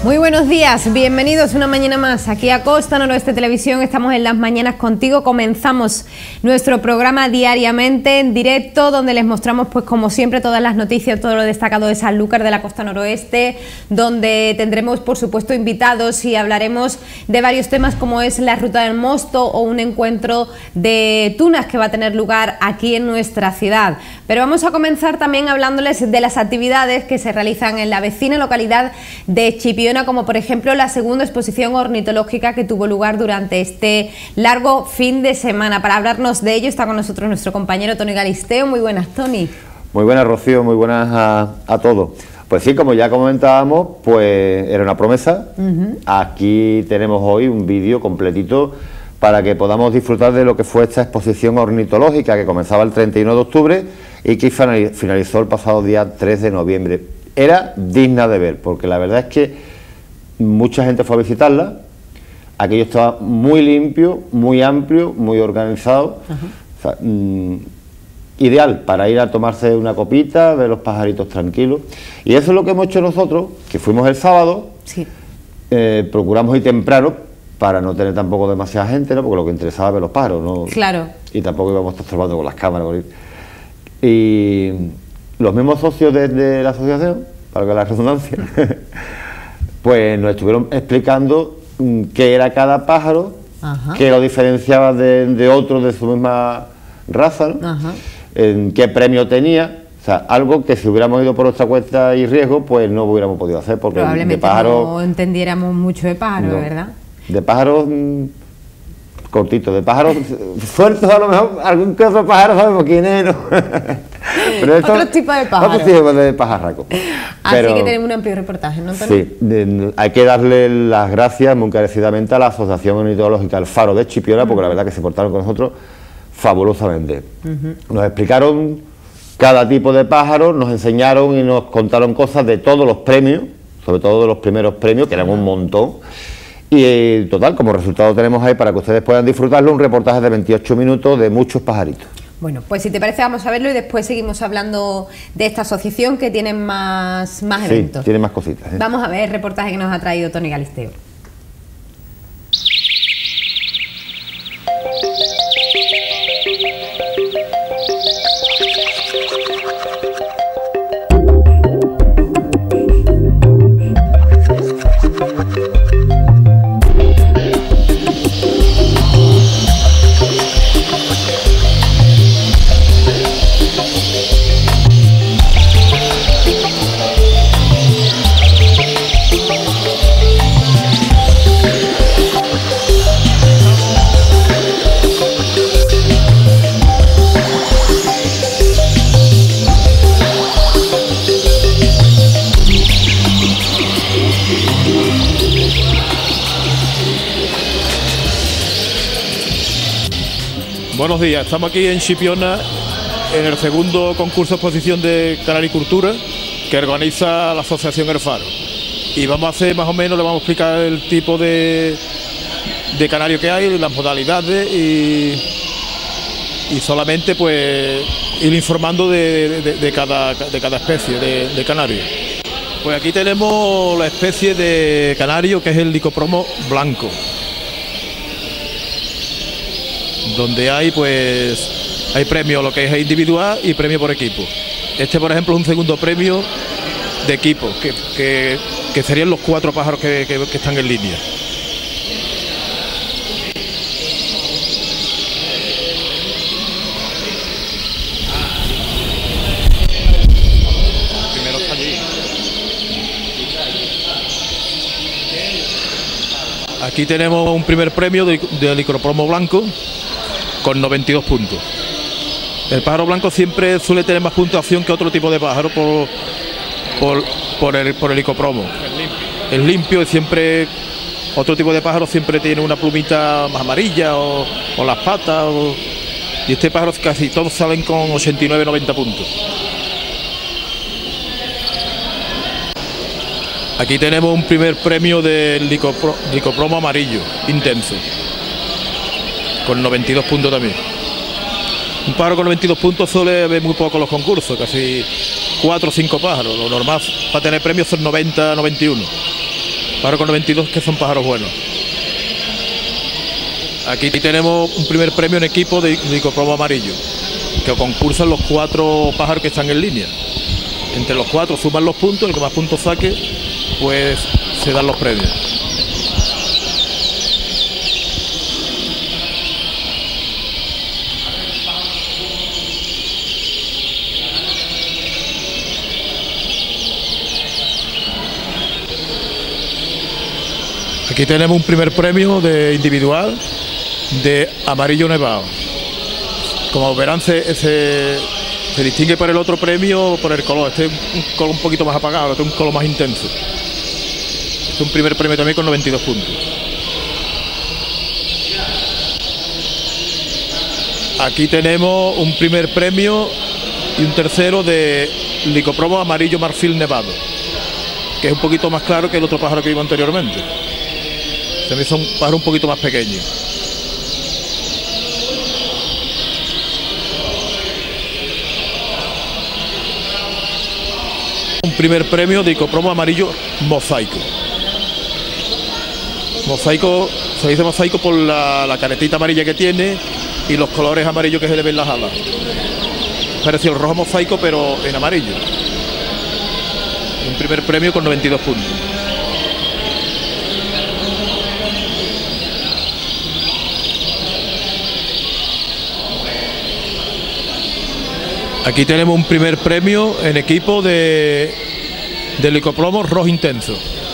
Muy buenos días, bienvenidos una mañana más aquí a Costa Noroeste Televisión. Estamos en Las Mañanas Contigo. Comenzamos nuestro programa diariamente en directo, donde les mostramos, pues como siempre, todas las noticias, todo lo destacado de Sanlúcar, de la Costa Noroeste, donde tendremos, por supuesto, invitados y hablaremos de varios temas como es la Ruta del Mosto o un encuentro de tunas que va a tener lugar aquí en nuestra ciudad. Pero vamos a comenzar también hablándoles de las actividades que se realizan en la vecina localidad de Chipiona, como por ejemplo la segunda exposición ornitológica que tuvo lugar durante este largo fin de semana. Para hablarnos de ello está con nosotros nuestro compañero Tony Galisteo. Muy buenas, Tony. Muy buenas, Rocío, muy buenas a todos. Pues sí, como ya comentábamos, pues era una promesa. Aquí tenemos hoy un vídeo completito para que podamos disfrutar de lo que fue esta exposición ornitológica que comenzaba el 31 de octubre y que finalizó el pasado día 3 de noviembre. Era digna de ver, porque la verdad es que mucha gente fue a visitarla. Aquello estaba muy limpio, muy amplio, muy organizado. O sea, ideal para ir a tomarse una copita, ver los pajaritos tranquilos. Y eso es lo que hemos hecho nosotros, que fuimos el sábado. Sí. Procuramos ir temprano para no tener tampoco demasiada gente, ¿no? Porque lo que interesaba es ver los pájaros, ¿no? Claro. Y tampoco íbamos a estar estorbando con las cámaras. Y los mismos socios de la asociación, para que la redundancia, pues nos estuvieron explicando qué era cada pájaro, qué lo diferenciaba de otros de su misma raza, ¿no? En qué premio tenía. O sea, algo que si hubiéramos ido por nuestra cuenta y riesgo, pues no hubiéramos podido hacer, porque probablemente de pájaros no entendiéramos mucho de pájaros, no. ¿verdad? De pájaros cortitos, de pájaros sueltos, a lo mejor algún que otro pájaro sabemos quién es, ¿no? Pero esto, otro tipo de pájaro. Otro tipo de pajarraco. Así que tenemos un amplio reportaje, ¿no, Antonio? Sí, hay que darle las gracias muy encarecidamente a la Asociación Ornitológica El Faro de Chipiona, porque la verdad que se portaron con nosotros fabulosamente. Nos explicaron cada tipo de pájaro, nos enseñaron y nos contaron cosas de todos los premios, sobre todo de los primeros premios, que eran un montón. Y total, como resultado tenemos ahí para que ustedes puedan disfrutarlo, un reportaje de 28 minutos de muchos pajaritos. Bueno, pues si te parece vamos a verlo y después seguimos hablando de esta asociación que tiene más eventos. Sí, tiene más cositas. Vamos a ver el reportaje que nos ha traído Tony Galisteo. Buenos días, estamos aquí en Chipiona en el segundo concurso de exposición de canaricultura que organiza la Asociación El Faro. Y vamos a hacer más o menos, le vamos a explicar el tipo de canario que hay, las modalidades y solamente pues ir informando de cada especie de canario. Pues aquí tenemos la especie de canario que es el Licopromo blanco, donde hay premio lo que es individual y premio por equipo. Este, por ejemplo, es un segundo premio de equipo, que serían los 4 pájaros que están en línea. Primero está allí. Aquí tenemos un primer premio de Licopromo blanco con 92 puntos. El pájaro blanco siempre suele tener más puntuación que otro tipo de pájaro por el licopromo. Es limpio y siempre otro tipo de pájaro siempre tiene una plumita más amarilla o las patas. Y este pájaro casi todos salen con 89-90 puntos. Aquí tenemos un primer premio del licopromo amarillo intenso, con 92 puntos también. Un pájaro con 92 puntos suele ver muy poco los concursos, casi 4 o 5 pájaros. Lo normal para tener premios son 90, 91. Pájaros con 92 que son pájaros buenos. Aquí tenemos un primer premio en equipo de Licopromo amarillo, que concursan los 4 pájaros que están en línea. Entre los 4 suman los puntos, el que más puntos saque, pues se dan los premios. Aquí tenemos un primer premio de individual de amarillo nevado. Como verán, se distingue por el otro premio por el color. Este es un color un poquito más apagado, este es un color más intenso. Este es un primer premio también con 92 puntos. Aquí tenemos un primer premio y un tercero de Licopromo amarillo marfil nevado, que es un poquito más claro que el otro pájaro que vimos anteriormente. También son pájaros un poquito más pequeños. Un primer premio de Licopromo amarillo mosaico. Mosaico, se dice mosaico por la caretita amarilla que tiene y los colores amarillos que se le ven las alas. Parece el rojo mosaico pero en amarillo. Un primer premio con 92 puntos. Aquí tenemos un primer premio en equipo de Licopromo rojo intenso,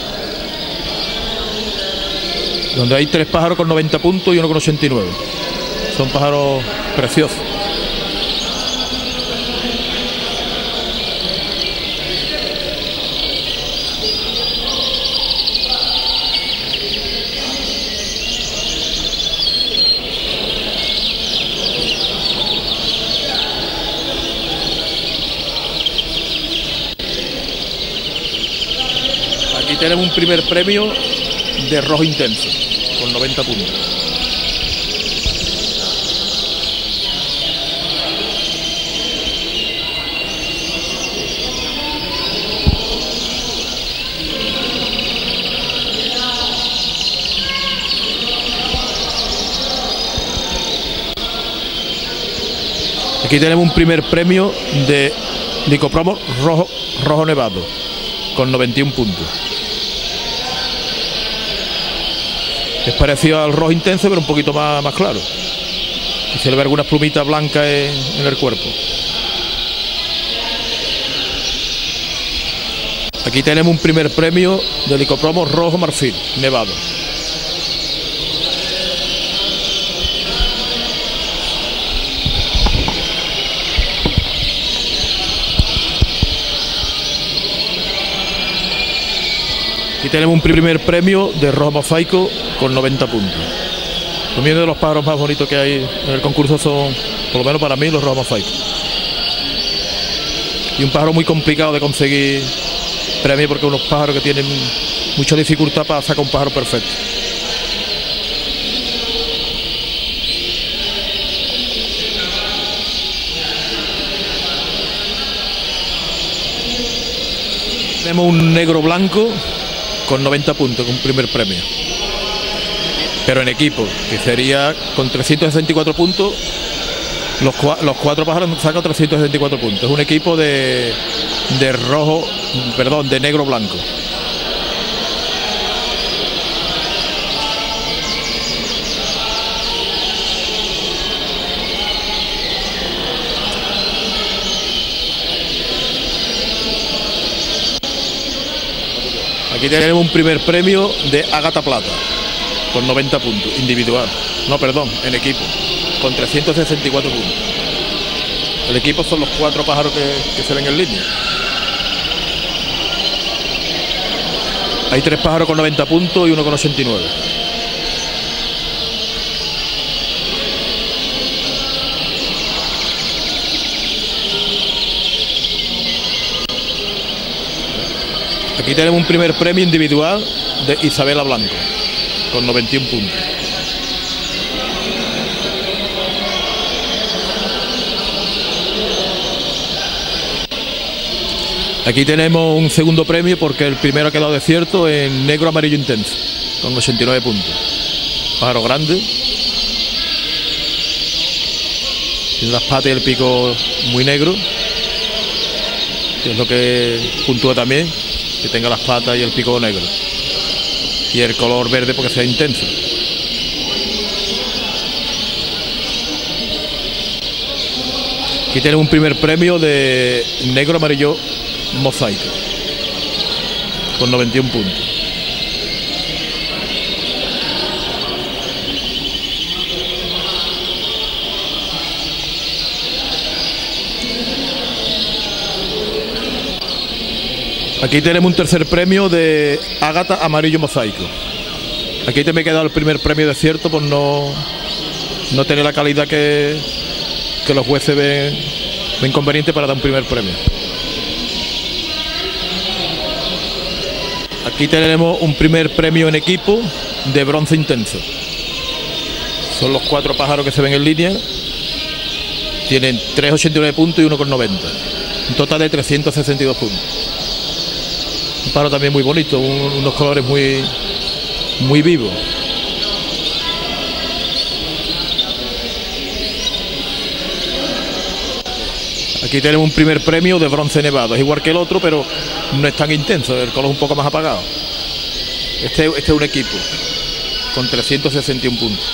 donde hay 3 pájaros con 90 puntos y uno con 89. Son pájaros preciosos. Aquí tenemos un primer premio de rojo intenso con 90 puntos. Aquí tenemos un primer premio de Licopromo rojo nevado con 91 puntos. Es parecido al rojo intenso, pero un poquito más claro. Y se le ve algunas plumitas blancas en el cuerpo. Aquí tenemos un primer premio de Licopromo rojo marfil nevado. Aquí tenemos un primer premio de rojo mosaico con 90 puntos. Los míos de los pájaros más bonitos que hay en el concurso son, por lo menos para mí, los rojos mosaicos. Y un pájaro muy complicado de conseguir premio porque unos pájaros que tienen mucha dificultad para sacar un pájaro perfecto. Tenemos un negro blanco con 90 puntos, con un primer premio. Pero en equipo, que sería con 364 puntos, los 4 pájaros sacan 364 puntos. Es un equipo de negro blanco. Aquí tenemos un primer premio de ágata plata con 90 puntos, individual. No, perdón, en equipo, con 364 puntos. El equipo son los 4 pájaros que se ven en línea. Hay 3 pájaros con 90 puntos y uno con 89. Aquí tenemos un primer premio individual de Isabela Blanco, con 91 puntos. Aquí tenemos un segundo premio porque el primero ha quedado desierto en negro amarillo intenso, con 89 puntos. Pájaro grande. Tiene las patas y el pico muy negro, que es lo que puntúa también, que tenga las patas y el pico negro. Y el color verde porque sea intenso. Aquí tenemos un primer premio de negro amarillo mosaico con 91 puntos. Aquí tenemos un tercer premio de ágata amarillo mosaico. Aquí te me he quedado el primer premio desierto por no tener la calidad que los jueces ven conveniente para dar un primer premio. Aquí tenemos un primer premio en equipo de bronce intenso. Son los 4 pájaros que se ven en línea. Tienen 3,89 puntos y 1,90. Un total de 362 puntos. Un pájaro también muy bonito, unos colores muy vivos. Aquí tenemos un primer premio de bronce nevado. Es igual que el otro, pero no es tan intenso. El color es un poco más apagado. Este es un equipo con 361 puntos.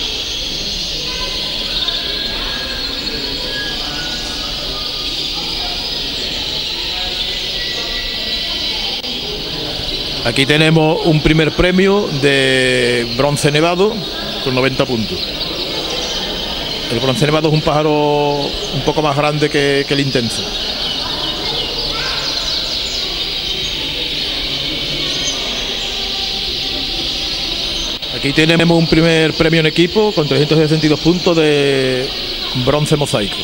Aquí tenemos un primer premio de bronce nevado con 90 puntos. El bronce nevado es un pájaro un poco más grande que el intenso. Aquí tenemos un primer premio en equipo con 362 puntos de bronce mosaico.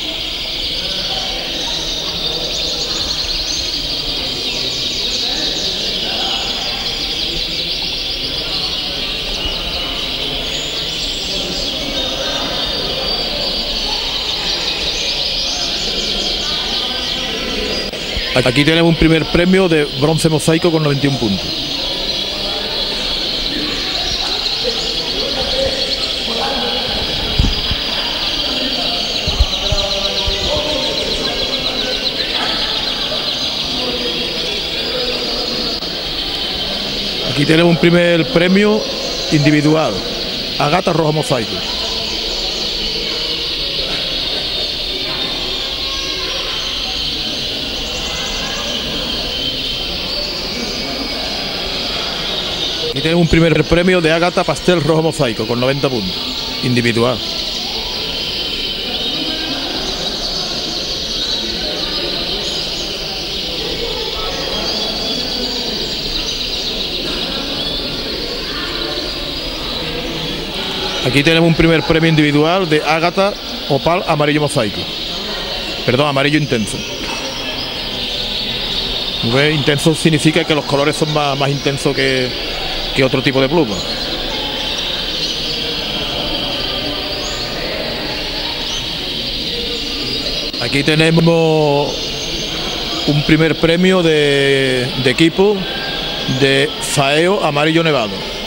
Aquí tenemos un primer premio de bronce mosaico con 91 puntos. Aquí tenemos un primer premio individual, ágata rojo mosaico. Aquí tenemos un primer premio de ágata pastel rojo mosaico con 90 puntos, individual. Aquí tenemos un primer premio individual de ágata opal amarillo mosaico. Perdón, amarillo intenso. Intenso significa que los colores son más intensos que otro tipo de pluma. Aquí tenemos un primer premio de equipo de faeo amarillo nevado.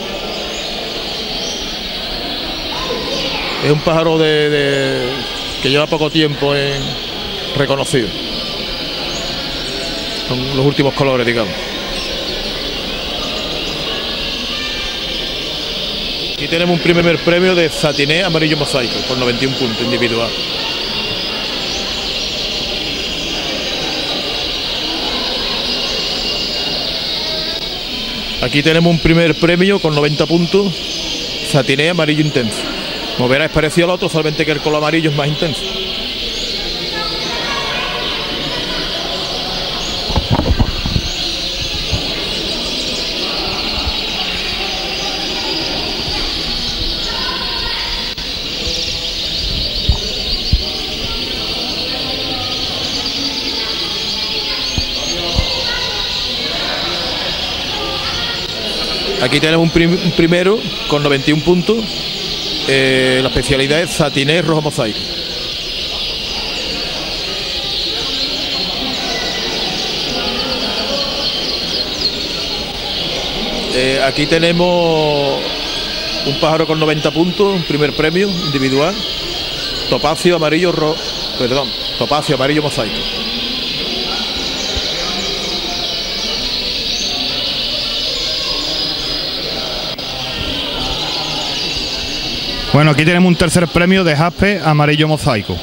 Es un pájaro que lleva poco tiempo reconocido. Son los últimos colores, digamos. Aquí tenemos un primer premio de satiné amarillo mosaico con 91 puntos individual. Aquí tenemos un primer premio con 90 puntos, satiné amarillo intenso. Como verás, es parecido al otro, solamente que el color amarillo es más intenso. Aquí tenemos un primero con 91 puntos. La especialidad es satiné rojo mosaico. Aquí tenemos un pájaro con 90 puntos, un primer premio individual, topacio amarillo topacio amarillo mosaico. Bueno, aquí tenemos un tercer premio de jaspe amarillo mosaico.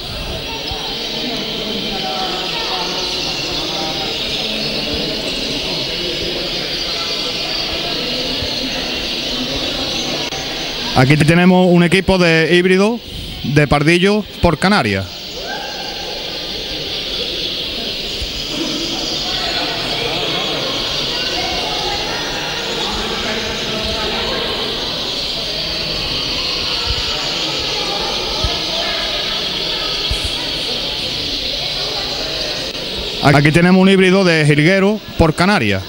Aquí tenemos un equipo de híbrido de pardillo por Canarias. Aquí tenemos un híbrido de jilguero por Canarias.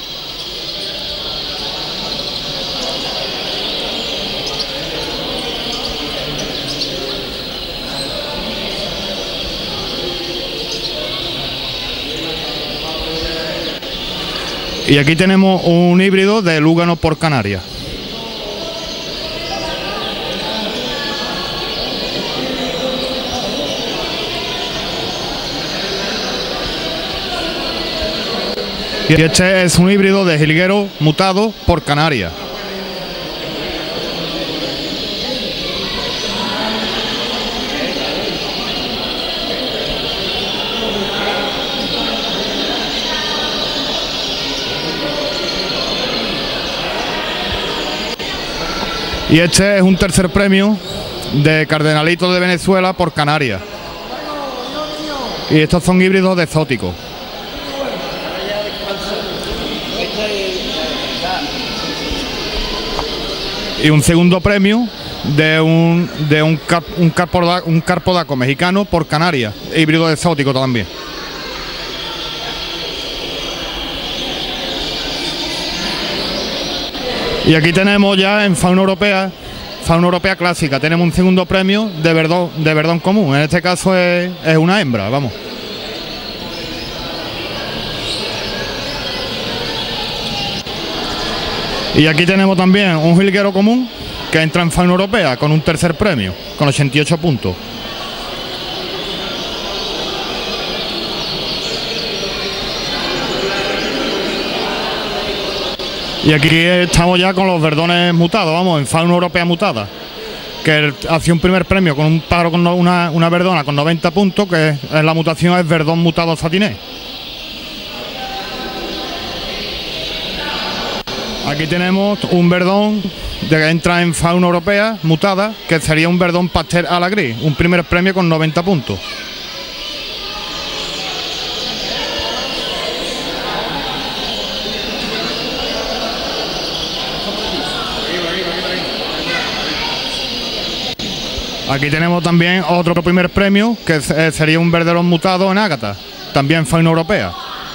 Y aquí tenemos un híbrido de lúgano por Canarias. Y este es un híbrido de jilguero mutado por Canarias. Y este es un tercer premio de cardenalito de Venezuela por Canarias. Y estos son híbridos de exóticos. Y un segundo premio de un carpodaco mexicano por Canarias, híbrido de exótico también. Y aquí tenemos ya en fauna europea clásica, tenemos un segundo premio de verdón común. En este caso es una hembra, vamos. Y aquí tenemos también un jilguero común que entra en fauna europea con un tercer premio, con 88 puntos. Y aquí estamos ya con los verdones mutados, vamos, en fauna europea mutada, que hacía un primer premio con un pájaro con una verdona con 90 puntos, que en la mutación es verdón mutado satinés. Aquí tenemos un verdón que entra en fauna europea mutada, que sería un verdón pastel a la gris, un primer premio con 90 puntos. Aquí tenemos también otro primer premio, que sería un verderón mutado en ágata, también fauna europea.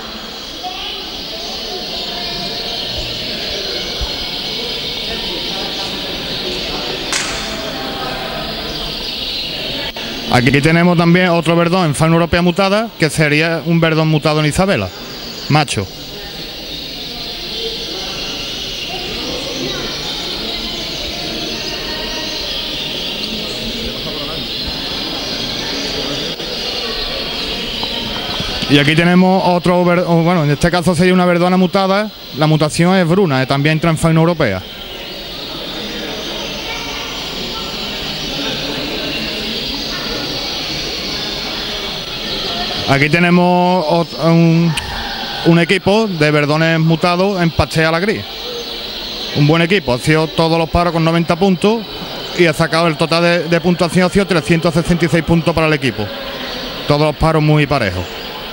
Aquí tenemos también otro verdón en fauna europea mutada, que sería un verdón mutado en Isabela, macho. Y aquí tenemos otro, bueno, en este caso sería una verdona mutada, la mutación es bruna, también entra en fauna europea. Aquí tenemos un equipo de verdones mutados en pastel a la gris. Un buen equipo, ha sido todos los paros con 90 puntos y ha sacado el total de puntuación, ha sido 366 puntos para el equipo. Todos los paros muy parejos.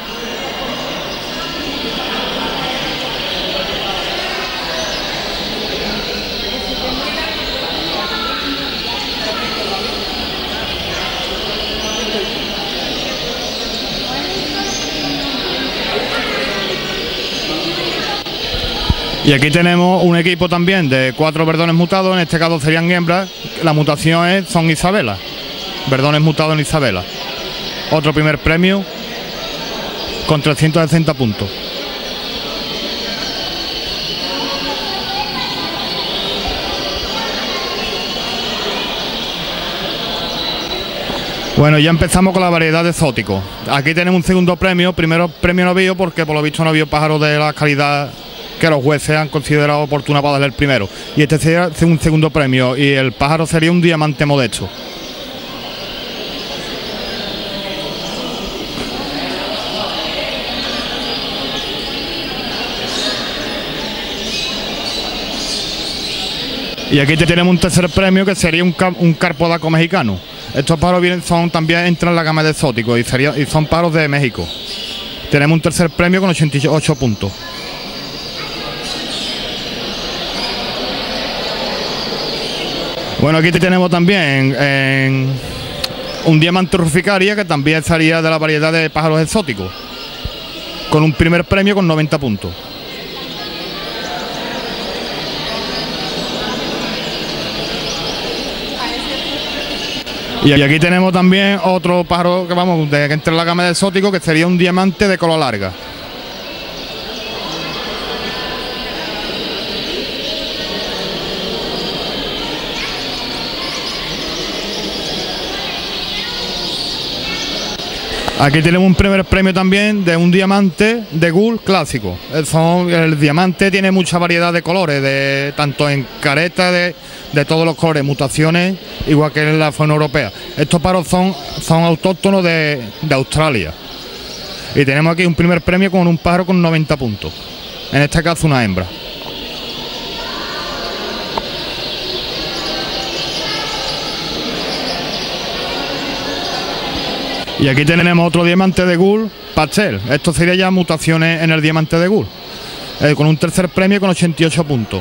Y aquí tenemos un equipo también de 4 verdones mutados, en este caso serían hembras, la mutación son Isabela, verdones mutados en Isabela. Otro primer premio con 360 puntos. Bueno, ya empezamos con la variedad de exóticos. Aquí tenemos un segundo premio. Primero premio novillo, porque por lo visto no había pájaros de la calidad que los jueces han considerado oportuna para darle el primero. Y este sería un segundo premio, y el pájaro sería un diamante modesto. Y aquí tenemos un tercer premio, que sería un carpodaco mexicano. Estos pájaros también entran en la gama de exóticos y son pájaros de México. Tenemos un tercer premio con 88 puntos. Bueno, aquí tenemos también un diamante ruficaria, que también sería de la variedad de pájaros exóticos, con un primer premio con 90 puntos. Y aquí tenemos también otro pájaro que entra en la gama de exóticos, que sería un diamante de cola larga. Aquí tenemos un primer premio también de un diamante de gules clásico. El diamante tiene mucha variedad de colores, tanto en careta de todos los colores, mutaciones, igual que en la fauna europea. Estos pájaros son autóctonos de Australia. Y tenemos aquí un primer premio con un pájaro con 90 puntos. En este caso una hembra. Y aquí tenemos otro diamante de gules pastel. Esto sería ya mutaciones en el diamante de gules, con un tercer premio con 88 puntos.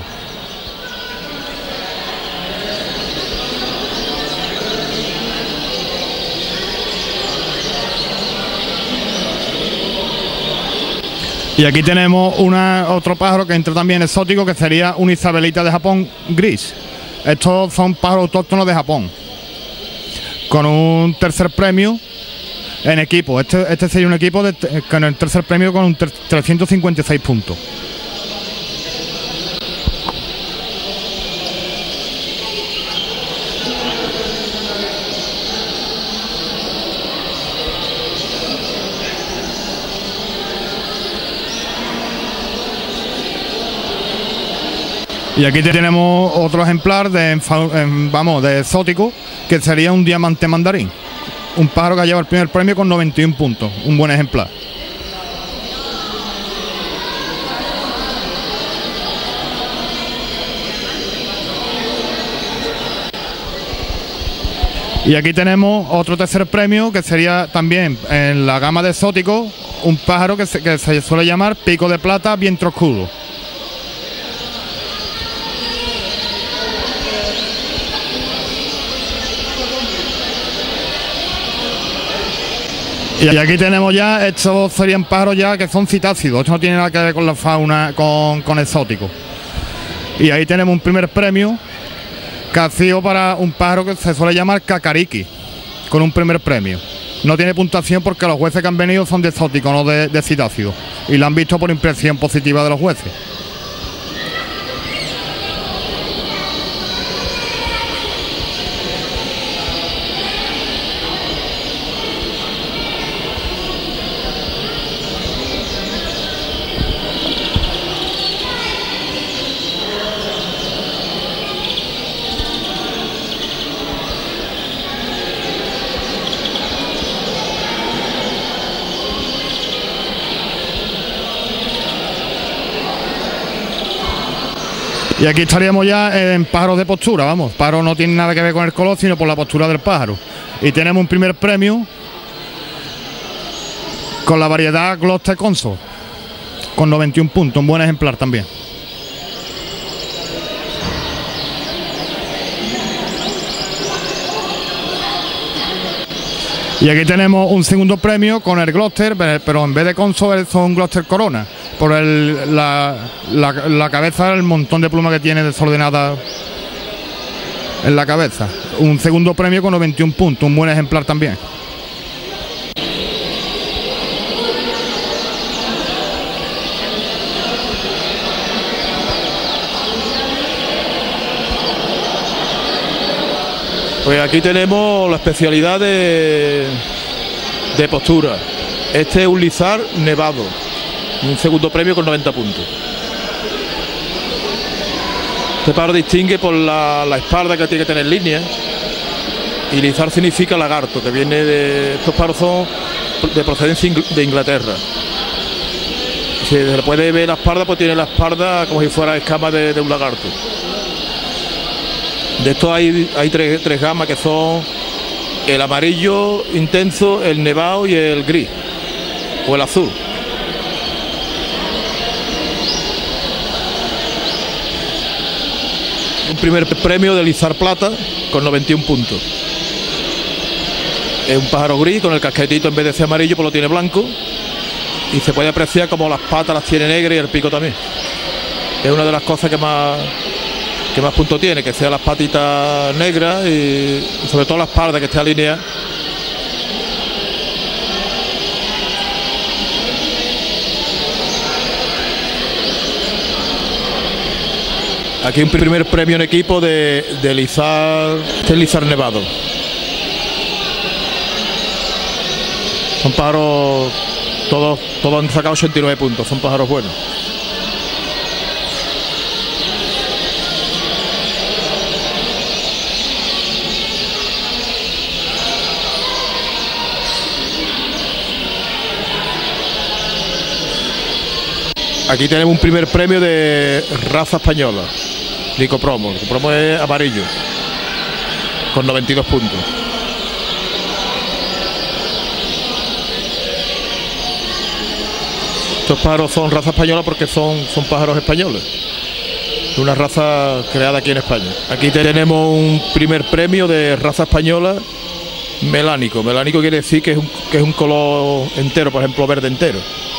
Y aquí tenemos otro pájaro que entra también exótico, que sería un isabelita de Japón gris. Estos son pájaros autóctonos de Japón, con un tercer premio en equipo. Este sería un equipo con el tercer premio con 356 puntos. Y aquí tenemos otro ejemplar de exótico, que sería un diamante mandarín. Un pájaro que lleva el primer premio con 91 puntos, un buen ejemplar. Y aquí tenemos otro tercer premio, que sería también en la gama de exóticos, un pájaro que se suele llamar pico de plata vientre oscuro. Y aquí tenemos ya, estos serían pájaros ya que son citácidos. Esto no tiene nada que ver con la fauna, con exóticos. Y ahí tenemos un primer premio que ha sido para un pájaro que se suele llamar cacariqui, con un primer premio. No tiene puntuación porque los jueces que han venido son de exóticos, no de citácidos. Y lo han visto por impresión positiva de los jueces. Y aquí estaríamos ya en pájaros de postura, vamos. Pájaro no tiene nada que ver con el color, sino por la postura del pájaro. Y tenemos un primer premio con la variedad Gloucester Consort, con 91 puntos, un buen ejemplar también. Y aquí tenemos un segundo premio con el Gloucester, pero en vez de Consort son Gloucester Corona, por la cabeza, el montón de plumas que tiene desordenada en la cabeza. Un segundo premio con 91 puntos, un buen ejemplar también. Pues aquí tenemos la especialidad de postura. Este es un lizar nevado, un segundo premio con 90 puntos. Este pájaro distingue por la espalda, que tiene que tener línea, y lizar significa lagarto, que viene de... Estos pájaros son de procedencia de Inglaterra. Si se le puede ver la espalda, pues tiene la espalda como si fuera escama de un lagarto. De estos hay tres gamas, que son el amarillo intenso, el nevado y el gris o el azul. Un primer premio de lizar plata con 91 puntos. Es un pájaro gris con el casquetito, en vez de ser amarillo, pues lo tiene blanco, y se puede apreciar como las patas las tiene negras y el pico también. Es una de las cosas que más puntos tiene, que sean las patitas negras y sobre todo la espalda, que esté alineada. Aquí un primer premio en equipo de lizar nevado. Son pájaros, todos han sacado 89 puntos, son pájaros buenos. Aquí tenemos un primer premio de raza española, Licopromo. Licopromo es amarillo, con 92 puntos. Estos pájaros son raza española porque son pájaros españoles, una raza creada aquí en España. Aquí tenemos un primer premio de raza española melánico. Melánico quiere decir que es un color entero, por ejemplo verde entero.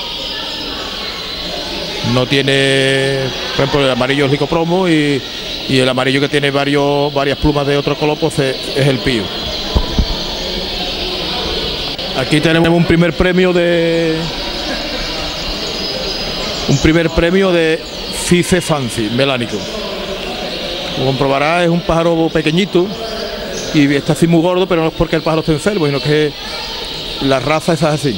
No tiene, por ejemplo, el amarillo es Licopromo, y el amarillo, que tiene varias plumas de otro color, pues es el pío. Aquí tenemos un primer premio de Fife Fancy melánico. Como comprobará, es un pájaro pequeñito y está así muy gordo, pero no es porque el pájaro esté enfermo, sino que la raza es así.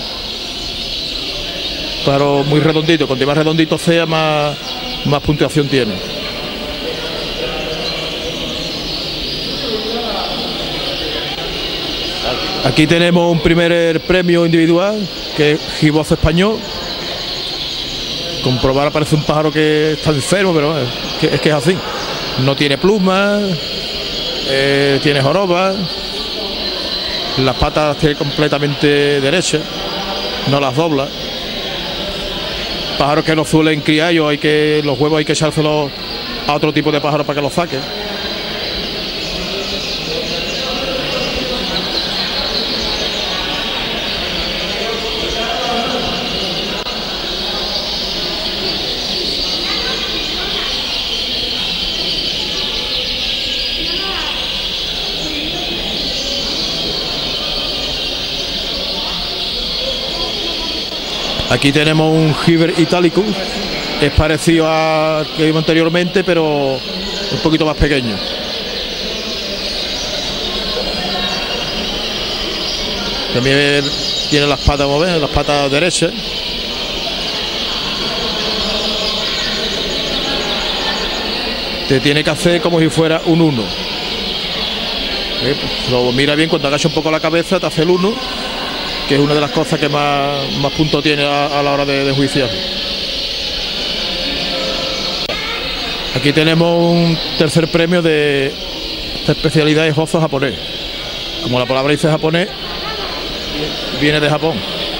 Pájaro muy redondito, cuanto más redondito sea, más puntuación tiene. Aquí tenemos un primer premio individual, que es Giboz español. Comprobar, parece un pájaro que está enfermo, pero es que es así. No tiene plumas, tiene jorobas, las patas las tiene completamente derechas, no las dobla. Pájaros que no suelen criar, los huevos hay que echárselos a otro tipo de pájaro para que los saque. Aquí tenemos un Giver Italicus, es parecido al que vimos anteriormente, pero un poquito más pequeño. También tiene las patas, como ven, las patas derechas. Te tiene que hacer como si fuera un 1. Lo mira bien, cuando agacha un poco la cabeza te hace el 1, que es una de las cosas que más puntos tiene a la hora de juiciar. Aquí tenemos un tercer premio de esta especialidad de jozo japonés. Como la palabra dice japonés, viene de Japón.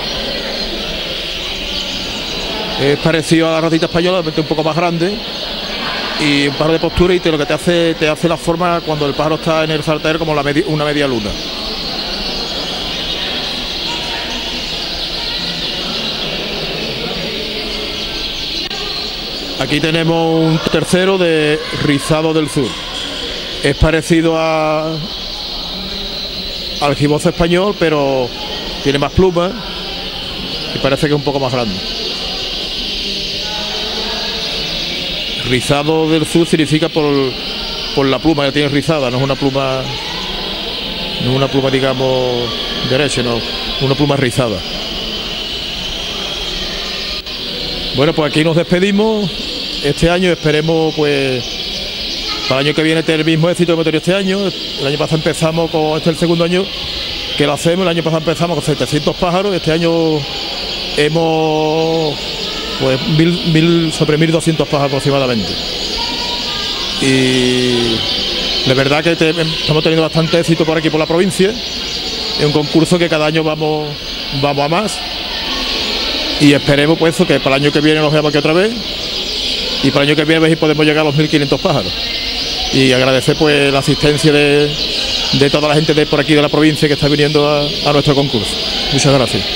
Es parecido a la ratita española, un poco más grande, y un pájaro de postura, y lo que te hace la forma cuando el pájaro está en el saltadero, como una media luna. Aquí tenemos un tercero de Rizado del Sur. Es parecido al gibozo español, pero tiene más plumas y parece que es un poco más grande. Rizado del Sur significa por la pluma que tiene rizada, no es una pluma no una pluma, digamos, derecha, no, una pluma rizada. Bueno, pues aquí nos despedimos este año, esperemos pues para el año que viene tener el mismo éxito que hemos tenido este año. El año pasado empezamos con, este es el segundo año que lo hacemos, el año pasado empezamos con 700 pájaros, este año hemos pues sobre 1.200 pájaros aproximadamente. Y la verdad que estamos teniendo bastante éxito por aquí por la provincia. Es un concurso que cada año vamos a más. Y esperemos pues eso, que para el año que viene nos veamos aquí otra vez y para el año que viene a ver si podemos llegar a los 1.500 pájaros. Y agradecer pues la asistencia de toda la gente de por aquí de la provincia que está viniendo a nuestro concurso. Muchas gracias.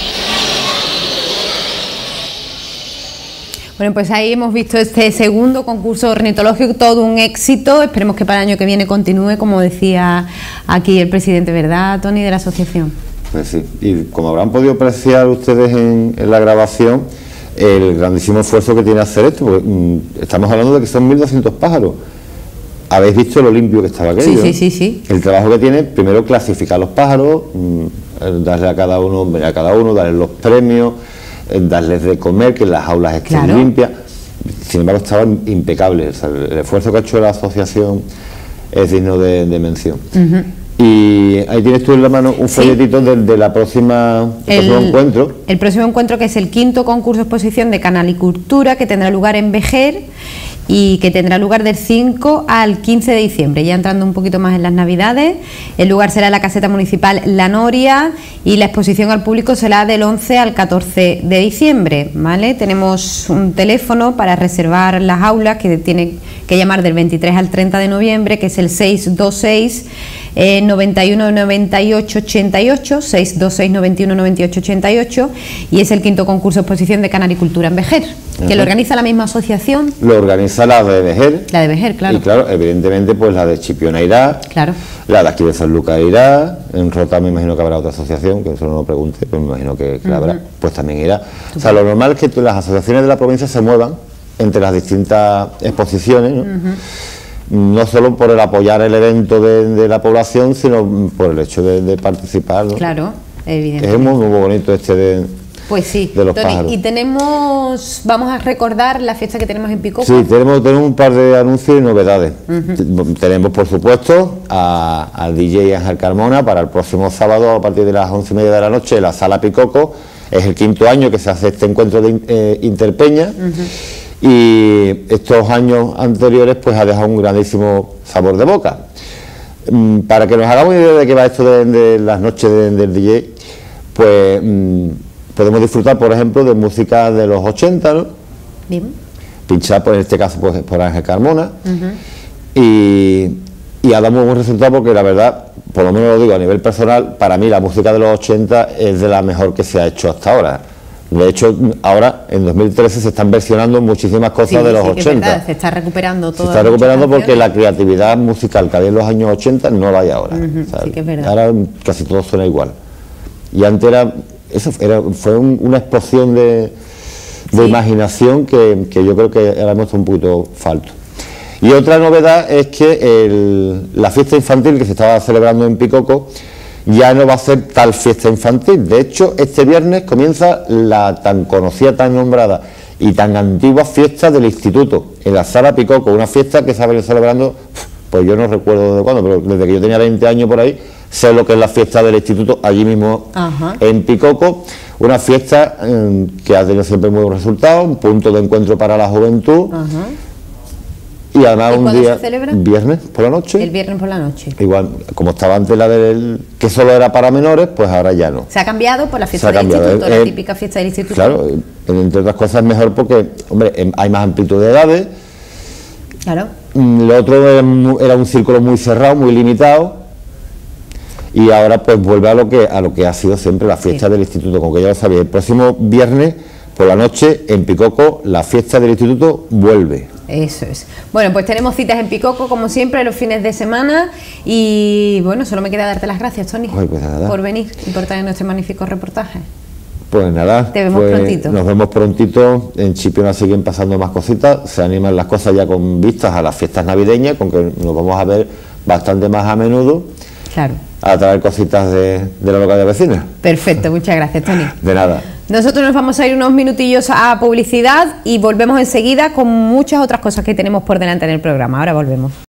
Bueno, pues ahí hemos visto este segundo concurso ornitológico, todo un éxito. Esperemos que para el año que viene continúe, como decía aquí el presidente, ¿verdad, Tony, de la asociación? Pues sí, y como habrán podido apreciar ustedes en la grabación, el grandísimo esfuerzo que tiene hacer esto, porque estamos hablando de que son 1.200 pájaros. Habéis visto lo limpio que estaba aquello. Sí. El trabajo que tiene, primero clasificar los pájaros, darle a cada uno, darles los premios, darles de comer, que las aulas estén limpias. Sin embargo, estaban impecables. O sea, el esfuerzo que ha hecho la asociación es digno de mención. Y ahí tienes tú en la mano un folletito de la próximo encuentro. El próximo encuentro, que es el 5º concurso exposición de canalicultura, que tendrá lugar en Vejer y que tendrá lugar del 5 al 15 de diciembre, ya entrando un poquito más en las navidades. El lugar será la caseta municipal La Noria y la exposición al público será del 11 al 14 de diciembre, ¿vale? Tenemos un teléfono para reservar las aulas que tienen que llamar del 23 al 30 de noviembre, que es el 626 91 98 88, 626 91 98 88, y es el 5º concurso exposición de canalicultura en Vejer, que lo organiza la misma asociación. Lo organiza la de Vejer. La de Vejer, claro. Y claro, evidentemente pues la de Chipiona irá, claro, la de aquí de San Lucas irá, en Rota me imagino que habrá otra asociación, que eso no lo pregunte, pero me imagino que la habrá, pues también irá. O sea, lo normal es que las asociaciones de la provincia se muevan entre las distintas exposiciones, ¿no? No solo por el apoyar el evento de la población, sino por el hecho de participar, ¿no? Claro, evidentemente. Es muy bonito de pues sí, de los Tony, pájaros. y vamos a recordar la fiesta que tenemos en Picoco. Sí, tenemos un par de anuncios y novedades. Tenemos, por supuesto, al DJ Ángel Carmona para el próximo sábado a partir de las 11:30 de la noche en la Sala Picoco. Es el 5º año que se hace este encuentro de Interpeña. Y estos años anteriores pues ha dejado un grandísimo sabor de boca. Para que nos hagamos idea de qué va esto de las noches del DJ, pues podemos disfrutar, por ejemplo, de música de los 80, ¿no? Bien. Pinchar, pues en este caso, pues por Ángel Carmona. Y ha dado muy buen resultado, porque la verdad, por lo menos lo digo a nivel personal, para mí la música de los 80 es de la mejor que se ha hecho hasta ahora. De hecho, ahora, en 2013, se están versionando muchísimas cosas de los 80. Verdad, se está recuperando todo. Se está recuperando porque la creatividad musical que había en los años 80 no la hay ahora. O sea, sí que es verdad. Ahora casi todo suena igual. Y antes fue una explosión de imaginación que yo creo que ahora hemos un poquito falto. Y otra novedad es que la fiesta infantil que se estaba celebrando en Picoco ya no va a ser tal fiesta infantil. De hecho, este viernes comienza la tan conocida, tan nombrada y tan antigua fiesta del instituto, en la Sala Picoco, una fiesta que se ha venido celebrando, pues yo no recuerdo de cuándo, pero desde que yo tenía 20 años por ahí, sé lo que es la fiesta del instituto, allí mismo en Picoco, una fiesta que ha tenido siempre muy buen resultado, un punto de encuentro para la juventud. Y además un día, viernes por la noche. El viernes por la noche. Igual, como estaba antes la que solo era para menores, pues ahora ya no. Se ha cambiado por la fiesta del instituto, la típica fiesta del instituto. Claro, entre otras cosas es mejor porque, hombre, hay más amplitud de edades. Claro. Lo otro era un círculo muy cerrado, muy limitado. Y ahora pues vuelve a lo que ha sido siempre la fiesta del instituto, como que ya lo sabéis. El próximo viernes por la noche en Picoco, la fiesta del instituto vuelve. Eso es. Bueno, pues tenemos citas en Picoco, como siempre, los fines de semana. Y bueno, solo me queda darte las gracias, Tony, por venir y por traer nuestro magnífico reportaje. Pues nada, te vemos prontito. Nos vemos prontito. En Chipiona siguen pasando más cositas, se animan las cosas ya con vistas a las fiestas navideñas, con que nos vamos a ver bastante más a menudo. Claro. a traer cositas de la localidad vecina. Perfecto, muchas gracias, Tony. De nada. Nosotros nos vamos a ir unos minutillos a publicidad y volvemos enseguida con muchas otras cosas que tenemos por delante en el programa. Ahora volvemos.